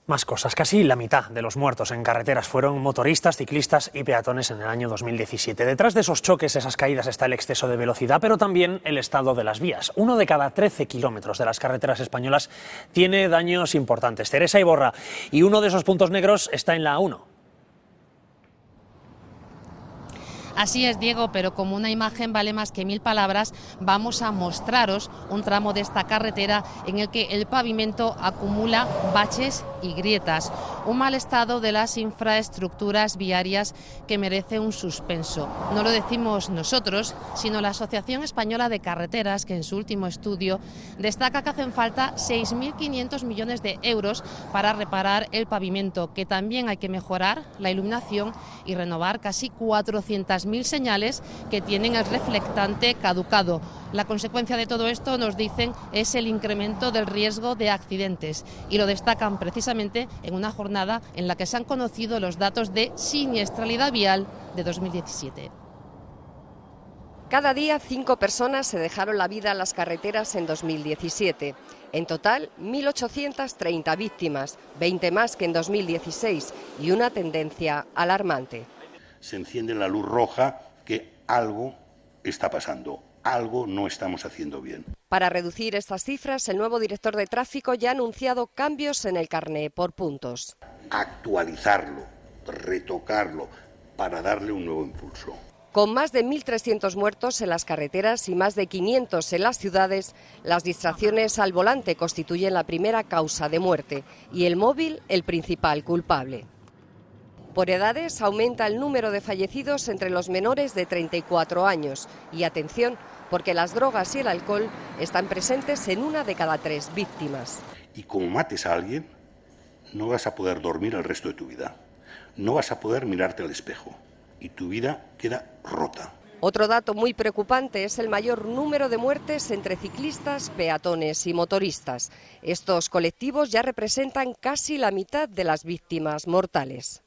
Más cosas. Casi la mitad de los muertos en carreteras fueron motoristas, ciclistas y peatones en el año 2017. Detrás de esos choques, esas caídas, está el exceso de velocidad, pero también el estado de las vías. 1 de cada 13 kilómetros de las carreteras españolas tiene daños importantes. Teresa Iborra, y uno de esos puntos negros está en la A1. Así es, Diego, pero como una imagen vale más que 1000 palabras, vamos a mostraros un tramo de esta carretera en el que el pavimento acumula baches y grietas. Un mal estado de las infraestructuras viarias que merece un suspenso. No lo decimos nosotros, sino la Asociación Española de Carreteras, que en su último estudio destaca que hacen falta 6.500 millones de euros para reparar el pavimento, que también hay que mejorar la iluminación y renovar casi 400.000 señales que tienen el reflectante caducado. La consecuencia de todo esto, nos dicen, es el incremento del riesgo de accidentes, y lo destacan precisamente en una jornada en la que se han conocido los datos de siniestralidad vial de 2017. Cada día 5 personas se dejaron la vida en las carreteras en 2017. En total, 1.830 víctimas, 20 más que en 2016, y una tendencia alarmante. Se enciende la luz roja que algo está pasando, algo no estamos haciendo bien. Para reducir estas cifras, el nuevo director de tráfico ya ha anunciado cambios en el carné por puntos. Actualizarlo, retocarlo, para darle un nuevo impulso. Con más de 1.300 muertos en las carreteras y más de 500 en las ciudades, las distracciones al volante constituyen la primera causa de muerte y el móvil el principal culpable. Por edades aumenta el número de fallecidos entre los menores de 34 años. Y atención, porque las drogas y el alcohol están presentes en 1 de cada 3 víctimas. Y como mates a alguien, no vas a poder dormir el resto de tu vida. No vas a poder mirarte al espejo. Y tu vida queda rota. Otro dato muy preocupante es el mayor número de muertes entre ciclistas, peatones y motoristas. Estos colectivos ya representan casi la mitad de las víctimas mortales.